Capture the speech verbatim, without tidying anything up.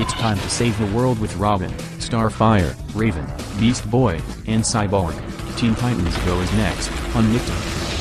It's time to save the world with Robin, Starfire, Raven, Beast Boy, and Cyborg. Teen Titans Go is next, on Nicktoon.